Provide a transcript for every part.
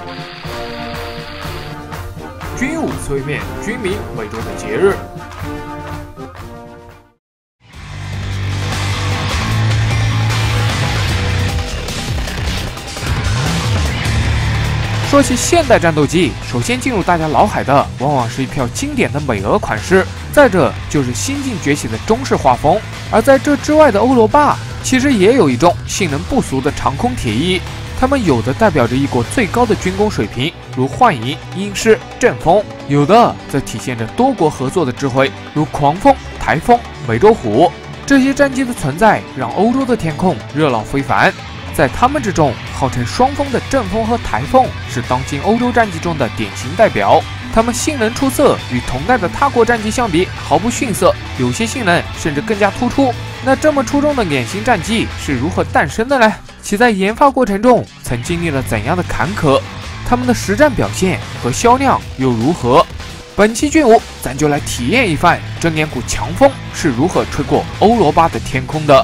军武催面，军民每周的节日。说起现代战斗机，首先进入大家脑海的往往是一票经典的美俄款式，再者就是新晋崛起的中式画风。而在这之外的欧罗巴，其实也有一种性能不俗的长空铁翼，它们有的代表着一国最高的军工水平，如幻影、鹰狮、阵风；有的则体现着多国合作的智慧，如狂风、台风、美洲虎。这些战机的存在让欧洲的天空热闹非凡。在他们之中，号称双风的阵风和台风是当今欧洲战机中的典型代表。它们性能出色，与同代的他国战机相比毫不逊色，有些性能甚至更加突出。那这么出众的典型战机是如何诞生的呢？其在研发过程中曾经历了怎样的坎坷？他们的实战表现和销量又如何？本期军武，咱就来体验一番这年股强风是如何吹过欧罗巴的天空的。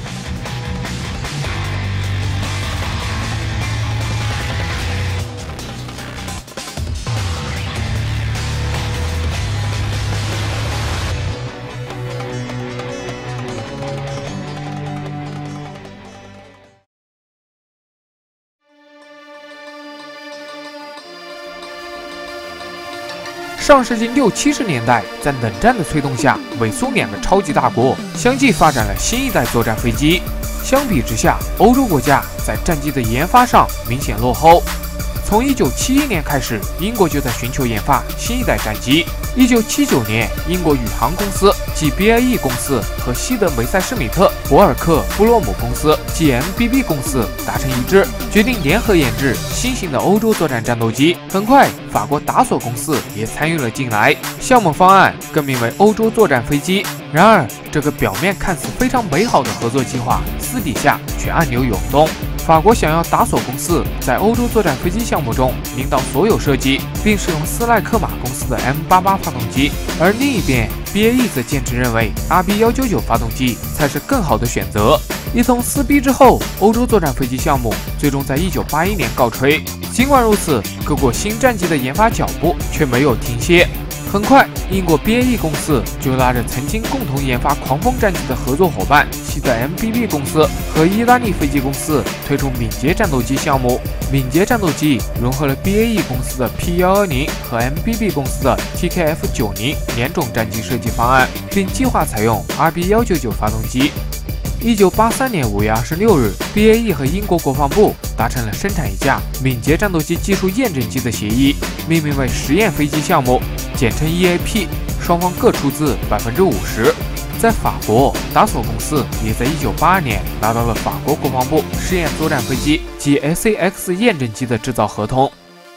上世纪60、70年代，在冷战的催动下，美苏两个超级大国相继发展了新一代作战飞机。相比之下，欧洲国家在战机的研发上明显落后。从1971年开始，英国就在寻求研发新一代战机。1979年，英国宇航公司即 BAE 公司和西德梅塞施米特博尔克布洛姆公司即 MBB 公司达成一致，决定联合研制新型的欧洲作战战斗机。很快，法国达索公司也参与了进来，项目方案更名为欧洲作战飞机。然而，这个表面看似非常美好的合作计划，私底下却暗流涌动。法国想要达索公司在欧洲作战飞机项目中领导所有设计，并使用斯赖克马公司的 M88发动机，而另一边 BAE 则坚持认为 RB199发动机才是更好的选择。一通撕逼之后，欧洲作战飞机项目最终在1981年告吹。尽管如此，各国新战机的研发脚步却没有停歇。很快，英国 BAE 公司就拉着曾经共同研发狂风战机的合作伙伴西德 MBB 公司和意大利飞机公司推出敏捷战斗机项目。敏捷战斗机融合了 BAE 公司的 P120和 MBB 公司的 TKF90两种战机设计方案，并计划采用 RB199发动机。1983年5月26日 ，BAE 和英国国防部达成了生产一架敏捷战斗机技术验证机的协议，命名为实验飞机项目，简称 EAP， 双方各出资50%。在法国，达索公司也在1982年拿到了法国国防部试验作战飞机及 SAX 验证机的制造合同。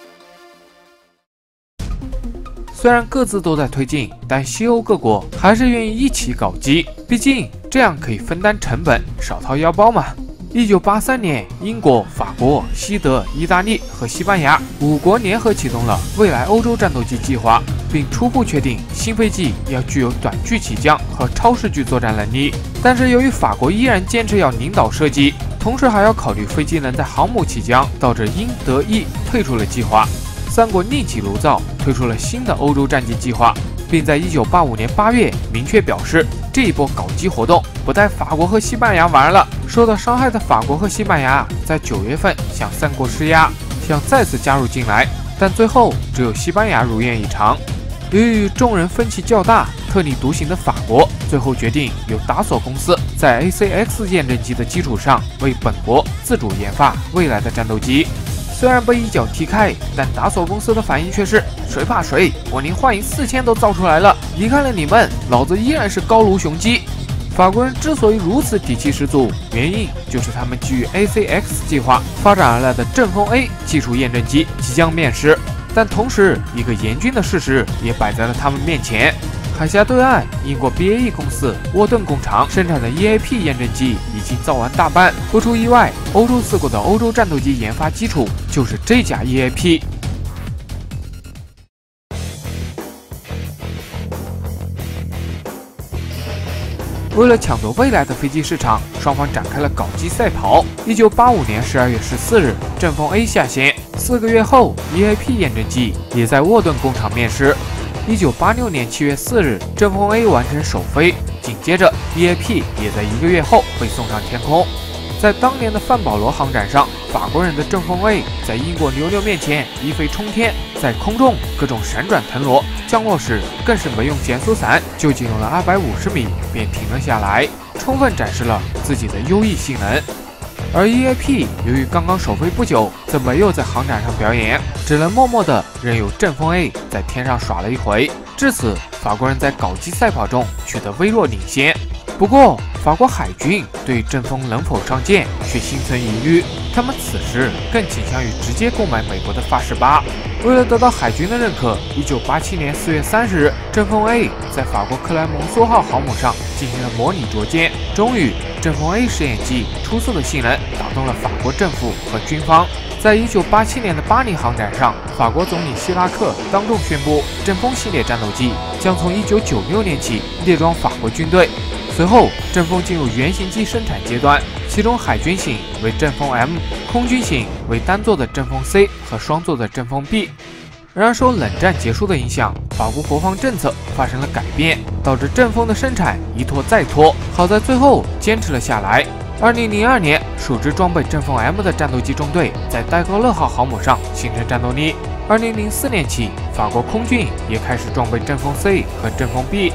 虽然各自都在推进，但西欧各国还是愿意一起搞基，毕竟这样可以分担成本，少掏腰包嘛。1983年，英国、法国、西德、意大利和西班牙5国联合启动了未来欧洲战斗机计划，并初步确定新飞机要具有短距起降和超视距作战能力。但是由于法国依然坚持要领导设计，同时还要考虑飞机能在航母起降，导致英、德、意退出了计划。三国另起炉灶，推出了新的欧洲战机计划，并在1985年8月明确表示，这一波搞基活动不带法国和西班牙玩了。受到伤害的法国和西班牙在9月份向三国施压，想再次加入进来，但最后只有西班牙如愿以偿。由于众人分歧较大，特立独行的法国最后决定由达索公司在 ACX 验证机的基础上，为本国自主研发未来的战斗机。虽然被一脚踢开，但达索公司的反应却是谁怕谁，我连幻影4000都造出来了，离开了你们，老子依然是高卢雄鸡。法国人之所以如此底气十足，原因就是他们基于 ACX 计划发展而来的阵风 A 技术验证机即将面世，但同时一个严峻的事实也摆在了他们面前。海峡对岸，英国 BAE 公司沃顿工厂生产的 EAP 验证机已经造完大半，不出意外，欧洲4国的欧洲战斗机研发基础就是这架 EAP。为了抢夺未来的飞机市场，双方展开了搞基赛跑。1985年12月14日，阵风 A 下线 4个月后 ，EAP 验证机也在沃顿工厂面世。1986年7月4日，阵风 A 完成首飞，紧接着 EAP 也在1个月后被送上天空。在当年的范保罗航展上，法国人的阵风 A 在英国牛牛面前一飞冲天，在空中各种闪转腾挪，降落时更是没用减速伞，就仅用了250米便停了下来，充分展示了自己的优异性能。而 EAP 由于刚刚首飞不久，则没有在航展上表演，只能默默地任由阵风 A 在天上耍了一回。至此，法国人在搞机赛跑中取得微弱领先。不过，法国海军对阵风能否上舰却心存疑虑，他们此时更倾向于直接购买美国的法18。为了得到海军的认可，1987年4月30日，阵风 A 在法国克莱蒙梭号航母上进行了模拟着舰。终于，阵风 A 试验机出色的性能打动了法国政府和军方。在1987年的巴黎航展上，法国总理希拉克当众宣布，阵风系列战斗机将从1996年起列装法国军队。随后，阵风进入原型机生产阶段，其中海军型为阵风 M， 空军型为单座的阵风 C 和双座的阵风 B。然而，受冷战结束的影响，法国国防政策发生了改变，导致阵风的生产一拖再拖。好在最后坚持了下来。2002年，首支装备阵风 M 的战斗机中队在戴高乐号航母上形成战斗力。2004年起，法国空军也开始装备阵风 C 和阵风 B。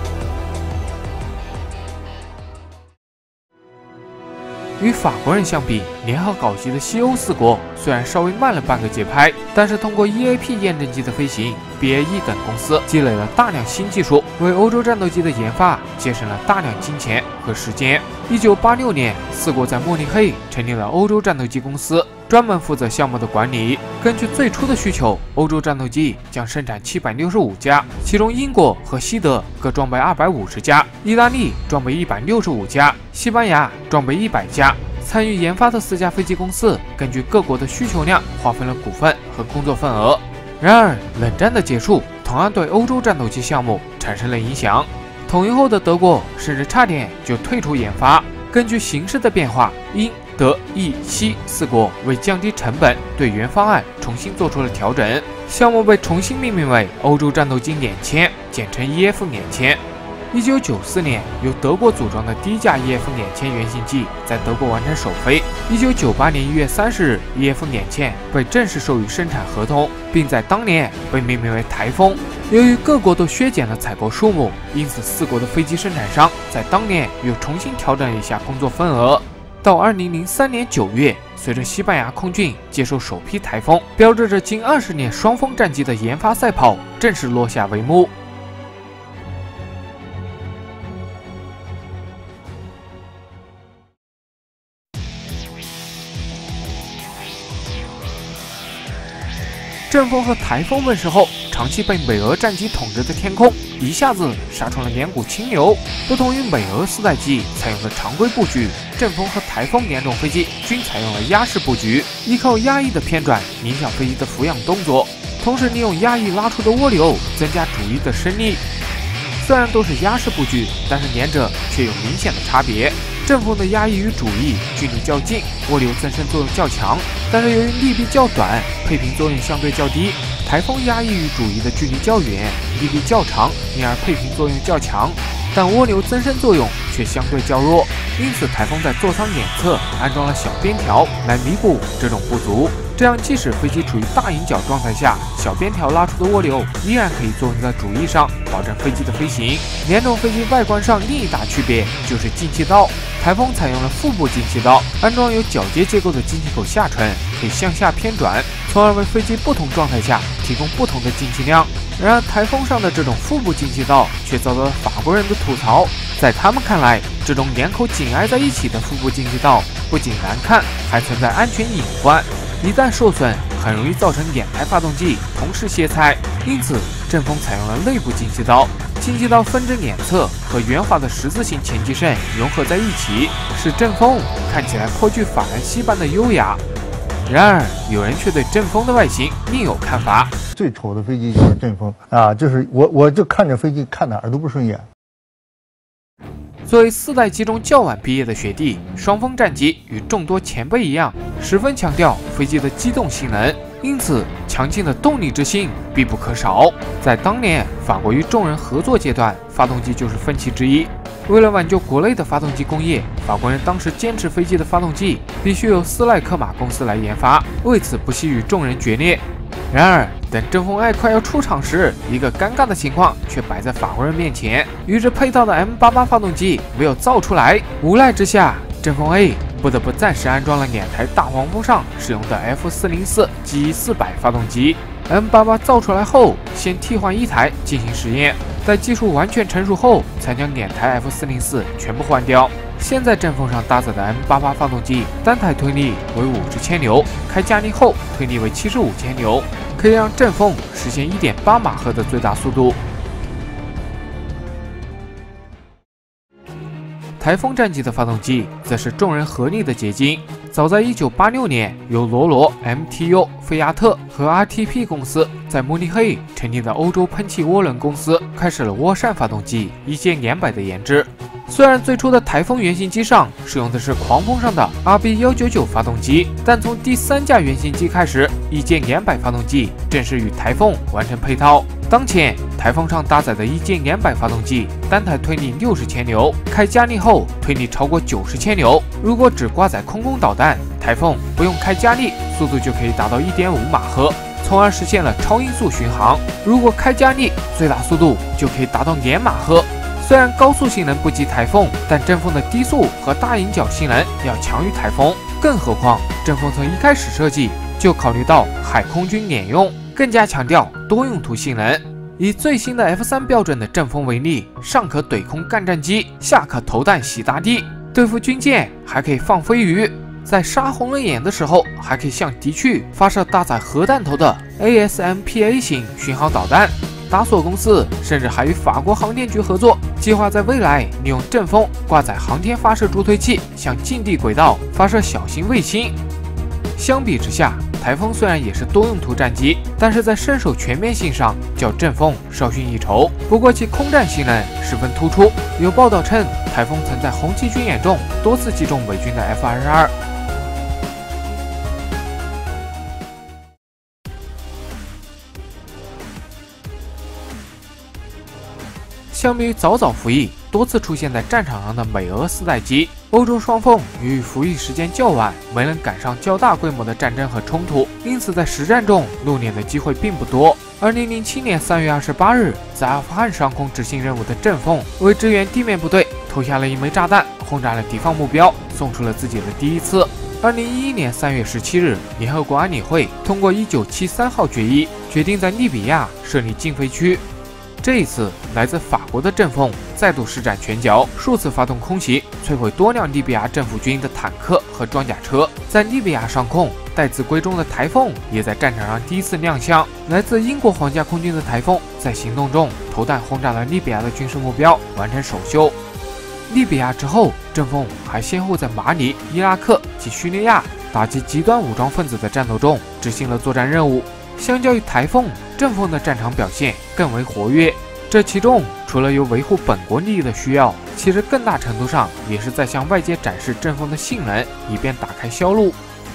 与法国人相比，联合搞机的西欧4国虽然稍微慢了半个节拍，但是通过 EAP 验证机的飞行 ，BAE 等公司积累了大量新技术，为欧洲战斗机的研发节省了大量金钱和时间。1986年，4国在慕尼黑成立了欧洲战斗机公司，专门负责项目的管理。根据最初的需求，欧洲战斗机将生产765架，其中英国和西德各装备250架，意大利装备165架，西班牙装备100架。参与研发的4家飞机公司根据各国的需求量划分了股份和工作份额。然而，冷战的结束同样对欧洲战斗机项目产生了影响。统一后的德国甚至差点就退出研发。根据形势的变化，英、德、意、西4国为降低成本，对原方案重新做出了调整，项目被重新命名为欧洲战斗机辇迁，简称 EF 辇迁。1994年，由德国组装的第一架 EF 辇迁原型机在德国完成首飞。1998年1月30日 ，EF 辇迁被正式授予生产合同，并在当年被命名为台风。由于各国都削减了采购数目，因此4国的飞机生产商在当年又重新调整了一下工作份额。到2003年9月，随着西班牙空军接受首批台风，标志着近20年双风战机的研发赛跑正式落下帷幕。阵风和台风问世后，长期被美俄战机统治的天空一下子杀出了两股清流。不同于美俄4代机采用的常规布局，阵风和台风两种飞机均采用了压式布局，依靠压翼的偏转影响飞机的俯仰动作，同时利用压翼拉出的涡流增加主翼的升力。虽然都是压式布局，但是两者却有明显的差别。阵风的压翼与主翼距离较近，涡流增生作用较强，但是由于力臂较短，配平作用相对较低。台风压翼与主翼的距离较远，力臂较长，因而配平作用较强，但涡流增生作用却相对较弱。因此，台风在座舱两侧安装了小边条来弥补这种不足。这样，即使飞机处于大迎角状态下，小边条拉出的涡流依然可以作用在主翼上，保证飞机的飞行。两种飞机外观上另一大区别就是进气道。台风采用了腹部进气道，安装有绞接结构的进气口下唇，可以向下偏转，从而为飞机不同状态下提供不同的进气量。然而，台风上的这种腹部进气道却遭到了法国人的吐槽。在他们看来，这种两口紧挨在一起的腹部进气道不仅难看，还存在安全隐患。一旦受损，很容易造成两台发动机同时歇菜。因此，阵风采用了内部进气道，进气道分支两侧和圆滑的十字形前机身融合在一起，使阵风看起来颇具法兰西般的优雅。然而，有人却对阵风的外形另有看法。 最丑的飞机就是阵风啊，就是我就看着飞机看哪儿都不顺眼。 作为4代机中较晚毕业的学弟，双风战机与众多前辈一样，十分强调飞机的机动性能。 因此强劲的动力之性必不可少。在当年法国与众人合作阶段，发动机就是分歧之一。为了挽救国内的发动机工业，法国人当时坚持飞机的发动机必须由斯莱克马公司来研发，为此不惜与众人决裂。然而，等阵风 I 快要出厂时，一个尴尬的情况却摆在法国人面前：与之配套的 M88 发动机没有造出来。无奈之下，阵风 A 不得不暂时安装了2台大黄蜂上使用的 F404 GE400 发动机。M88 造出来后，先替换1台进行实验，在技术完全成熟后，才将2台 F404 全部换掉。现在阵风上搭载的 M88 发动机，单台推力为50千牛，开加力后推力为75千牛，可以让阵风实现 1.8 马赫的最大速度。台风战机的发动机则是众人合力的结晶。早在1986年，由罗罗、MTU、菲亚特和 RTP 公司在慕尼黑成立的欧洲喷气涡轮公司开始了涡扇发动机1.200的研制。虽然最初的台风原型机上使用的是狂风上的 RB199 发动机，但从第3架原型机开始，1.200发动机正式与台风完成配套。当前台风上搭载的1.200发动机，单台推力60千牛，开加力后推力超过90千牛。如果只挂载空攻导弹，台风不用开加力，速度就可以达到 1.5 马赫，从而实现了超音速巡航。如果开加力，最大速度就可以达到2马赫。虽然高速性能不及台风，但阵风的低速和大引脚性能要强于台风。更何况阵风从一开始设计就考虑到海空军联用，更加强调多用途性能。以最新的 F3 标准的阵风为例，上可怼空干战机，下可投弹洗大地，对付军舰还可以放飞鱼，在杀红了眼的时候还可以向敌区发射搭载核弹头的 ASMPA 型巡航导弹。达索公司甚至还与法国航天局合作，计划在未来利用阵风挂载航天发射助推器，向近地轨道发射小型卫星。相比之下，台风虽然也是多用途战机，但是在身手全面性上较阵风稍逊一筹。不过其空战性能十分突出，有报道称台风曾在红旗军演中多次击中美军的 F-22。相比于早早服役、多次出现在战场上的美俄4代机，欧洲双方由于服役时间较晚，没能赶上较大规模的战争和冲突，因此在实战中露脸的机会并不多。2007年3月28日，在阿富汗上空执行任务的阵风为支援地面部队投下了1枚炸弹，轰炸了敌方目标，送出了自己的第一次。2011年3月17日，联合国安理会通过1973号决议，决定在利比亚设立禁飞区。这一次，来自法国的阵风再度施展拳脚，数次发动空袭，摧毁多辆利比亚政府军的坦克和装甲车。在利比亚上空，待字闺中的台风也在战场上第一次亮相。来自英国皇家空军的台风在行动中投弹轰炸了利比亚的军事目标，完成首秀。利比亚之后，阵风还先后在马里、伊拉克及叙利亚打击极端武装分子的战斗中执行了作战任务。相较于台风，阵风的战场表现更为活跃。这其中除了有维护本国利益的需要，其实更大程度上也是在向外界展示阵风的性能，以便打开销路。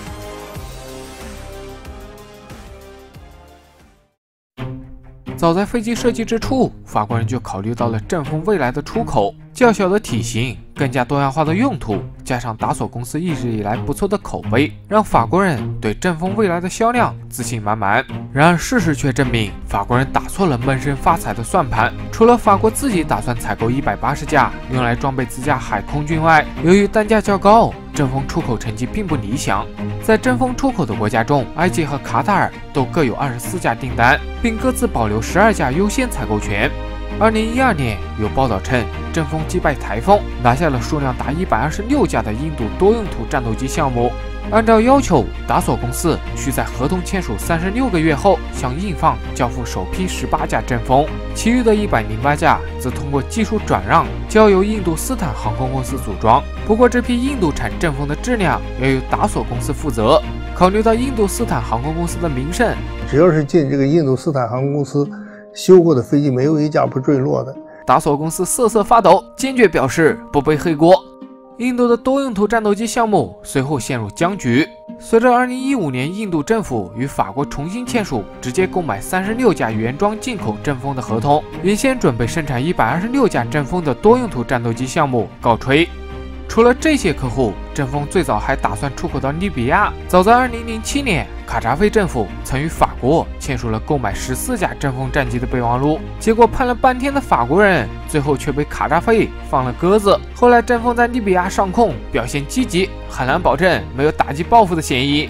早在飞机设计之初，法国人就考虑到了阵风未来的出口。较小的体型、更加多样化的用途，加上达索公司一直以来不错的口碑，让法国人对阵风未来的销量自信满满。然而事实却证明，法国人打错了闷声发财的算盘。除了法国自己打算采购180架用来装备自家海空军外，由于单价较高，阵风出口成绩并不理想。在阵风出口的国家中，埃及和卡塔尔都各有24架订单，并各自保留12架优先采购权。2012年有报道称，阵风击败台风，拿下了数量达126架的印度多用途战斗机项目。按照要求，达索公司需在合同签署36个月后向印方交付首批18架阵风，其余的108架则通过技术转让交由印度斯坦航空公司组装。不过这批印度产阵风的质量要由达索公司负责。考虑到印度斯坦航空公司的名声， 只要是进这个印度斯坦航空公司修过的飞机，没有一架不坠落的。 达索公司瑟瑟发抖，坚决表示不背黑锅。印度的多用途战斗机项目随后陷入僵局。 随着2015年印度政府与法国重新签署直接购买36架原装进口阵风的合同，原先准备生产126架阵风的多用途战斗机项目告吹。除了这些客户，阵风最早还打算出口到利比亚。早在2007年，卡扎菲政府曾与法国签署了购买14架阵风战机的备忘录，结果盼了半天的法国人，最后却被卡扎菲放了鸽子。后来阵风在利比亚上空表现积极，很难保证没有打击报复的嫌疑。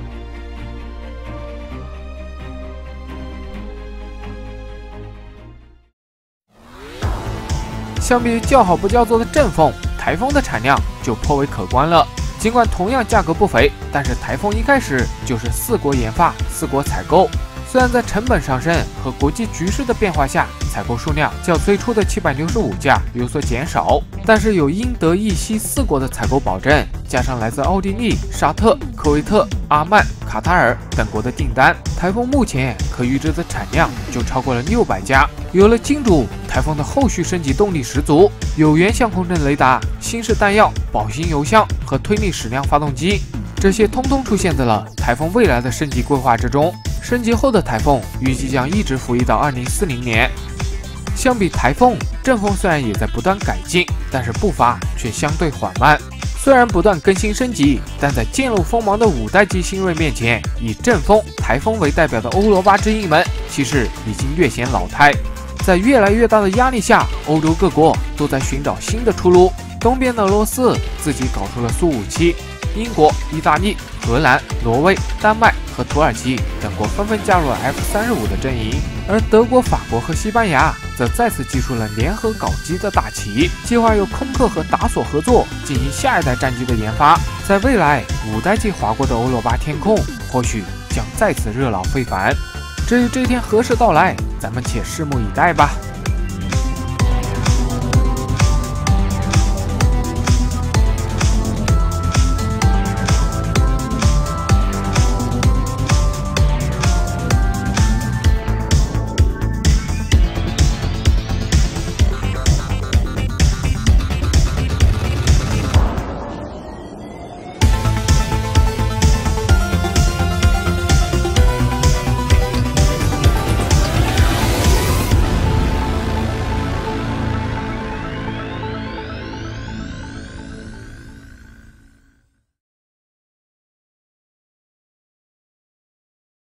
相比于叫好不叫座的阵风，台风的产量就颇为可观了。尽管同样价格不菲，但是台风一开始就是4国研发、4国采购。虽然在成本上升和国际局势的变化下，采购数量较最初的765架有所减少，但是有英德意西4国的采购保证，加上来自奥地利、沙特、科威特、阿曼、卡塔尔等国的订单，台风目前可预知的产量就超过了600架。有了金主，台风的后续升级动力十足，有源相控阵雷达、新式弹药、保型油箱和推力矢量发动机，这些通通出现在了台风未来的升级规划之中。升级后的台风预计将一直服役到2040年。相比台风，阵风虽然也在不断改进，但是步伐却相对缓慢。虽然不断更新升级，但在渐露锋芒的5代机新锐面前，以阵风、台风为代表的欧罗巴之翼们，其实已经略显老态。在越来越大的压力下，欧洲各国都在寻找新的出路。东边的俄罗斯自己搞出了苏57，英国、意大利、荷兰、挪威、丹麦和土耳其等国纷纷加入了 F-35的阵营，而德国、法国和西班牙则再次祭出了联合搞基的大旗，计划由空客和达索合作进行下一代战机的研发。在未来5代机划过的欧罗巴天空，或许将再次热闹非凡。至于这一天何时到来，咱们且拭目以待吧。